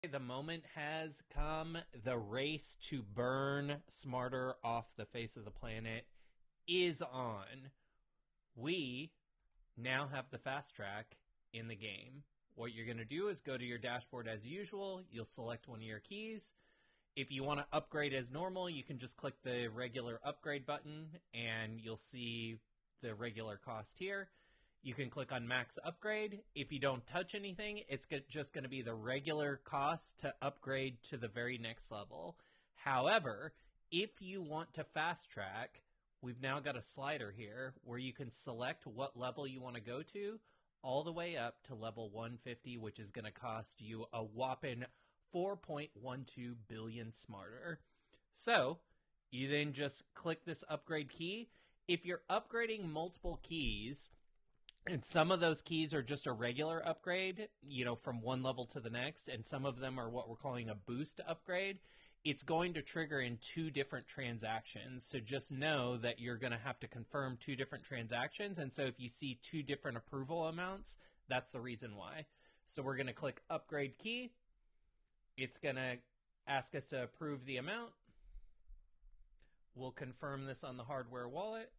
The moment has come. The race to burn smarter off the face of the planet is on. We now have the fast track in the game. What you're going to do is go to your dashboard as usual. You'll select one of your keys. If you want to upgrade as normal, you can just click the regular upgrade button and you'll see the regular cost here. You can click on max upgrade. If you don't touch anything, it's just going to be the regular cost to upgrade to the very next level. However, if you want to fast track, we've now got a slider here where you can select what level you want to go to all the way up to level 150, which is going to cost you a whopping 4.12 billion smarter. So you then just click this upgrade key. If you're upgrading multiple keys, and some of those keys are just a regular upgrade, from one level to the next, and some of them are what we're calling a boost upgrade, it's going to trigger in two different transactions. So just know that you're going to have to confirm two different transactions. And so if you see two different approval amounts, that's the reason why. So we're going to click upgrade key. It's going to ask us to approve the amount. We'll confirm this on the hardware wallet.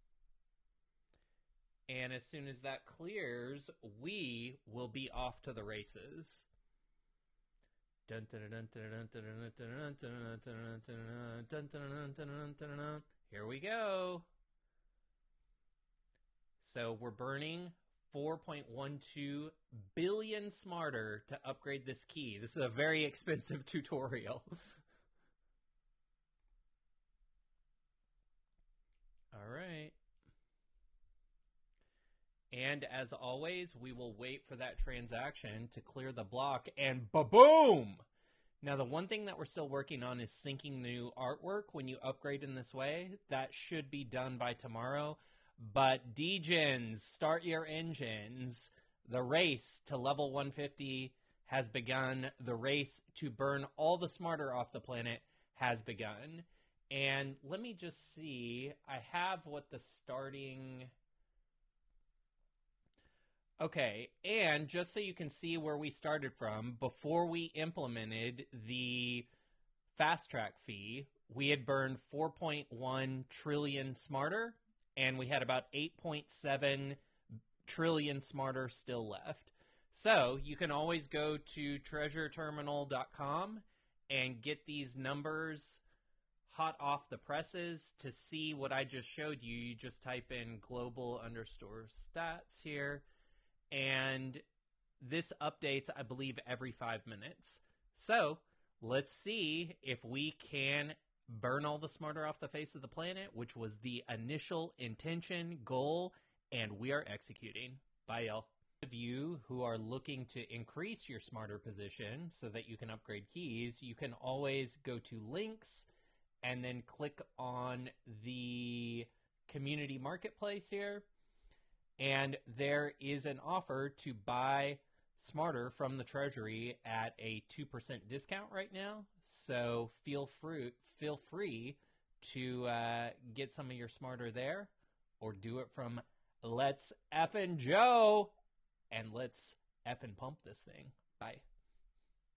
And as soon as that clears, we will be off to the races. Here we go. So we're burning 4.12 billion smarter to upgrade this key. This is a very expensive tutorial. All right. And as always, we will wait for that transaction to clear the block, and ba-boom! Now, the one thing that we're still working on is syncing new artwork when you upgrade in this way. That should be done by tomorrow. But DGens, start your engines. The race to level 150 has begun. The race to burn all the smarter off the planet has begun. And let me just see. I have what the starting... Okay, and just so you can see where we started from, before we implemented the fast track fee, we had burned 4.1 trillion smarter, and we had about 8.7 trillion smarter still left. So you can always go to treasureterminal.com and get these numbers hot off the presses to see what I just showed you. You just type in global_stats here. And this updates, I believe, every 5 minutes. So let's see if we can burn all the smarter off the face of the planet, which was the initial intention, goal, and we are executing. Bye, y'all. Of you who are looking to increase your smarter position so that you can upgrade keys, you can always go to links and then click on the community marketplace here. And there is an offer to buy smarter from the Treasury at a 2% discount right now. So feel free to get some of your smarter there, or do it from Let's Effin' Joe, and let's effin' pump this thing. Bye.